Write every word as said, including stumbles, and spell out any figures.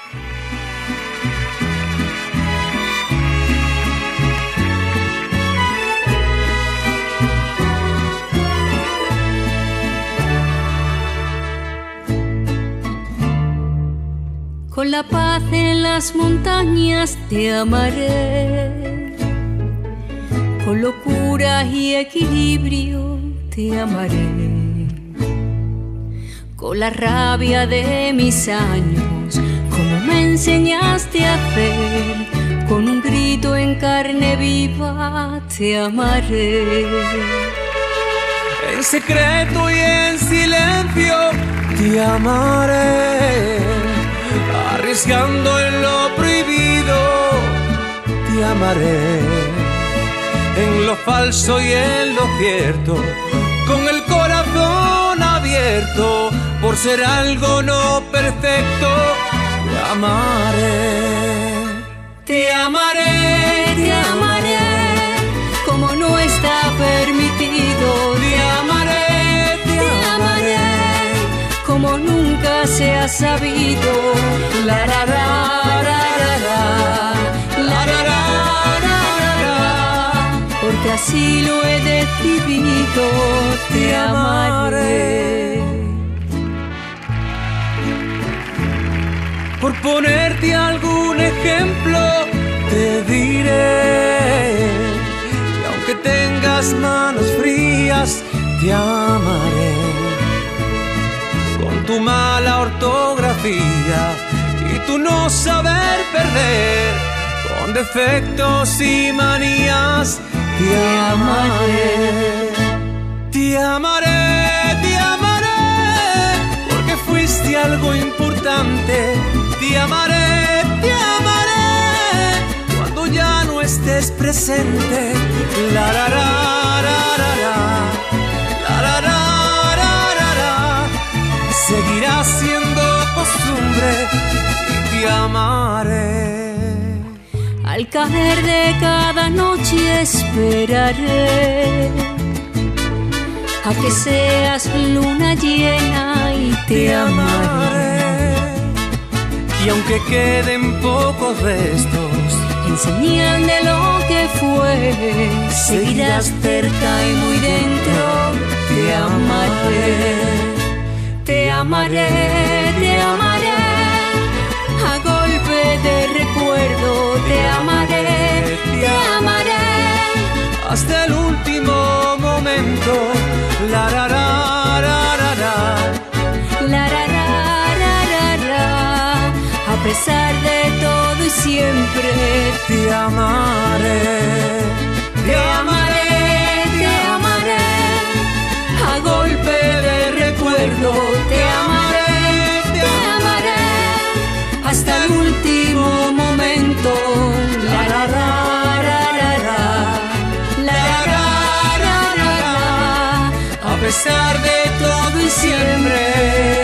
Con la paz en las montañas te amaré, con locura y equilibrio te amaré, con la rabia de mis años, como me enseñaste a hacer, con un grito en carne viva te amaré. En secreto y en silencio te amaré, arriesgando en lo prohibido te amaré, en lo falso y en lo cierto, con el corazón abierto, por ser algo no perfecto, te amaré. Te amaré, te amaré, como no está permitido. Te amaré, te, te amaré, como nunca se ha sabido. La ra ra ra ra ra, la ra ra ra ra ra, porque así lo he decidido. Te amaré. Por ponerte algún ejemplo te diré, y aunque tengas manos frías te amaré, con tu mala ortografía y tu no saber perder, con defectos y manías te amaré. Te amaré, te amaré, porque fuiste algo importante. Te amaré, te amaré, cuando ya no estés presente. La ra ra ra ra ra, la ra ra ra ra ra, seguirá siendo costumbre y te amaré. Al caer de cada noche esperaré a que seas luna llena y te, te amaré. Y aunque queden pocos restos en señal de lo que fue, seguirás cerca y muy dentro. Te amaré, te amaré, te amaré, a golpe de recuerdo. Te amaré, te amaré, hasta el último momento. La ra ra ra ra ra, la ra ra ra ra ra, a pesar de todo y siempre te amaré. Te amaré, te amaré, a golpe de recuerdo. Te amaré, te amaré, hasta el último momento. La ra ra ra ra ra, la ra ra ra ra, a pesar de todo y siempre.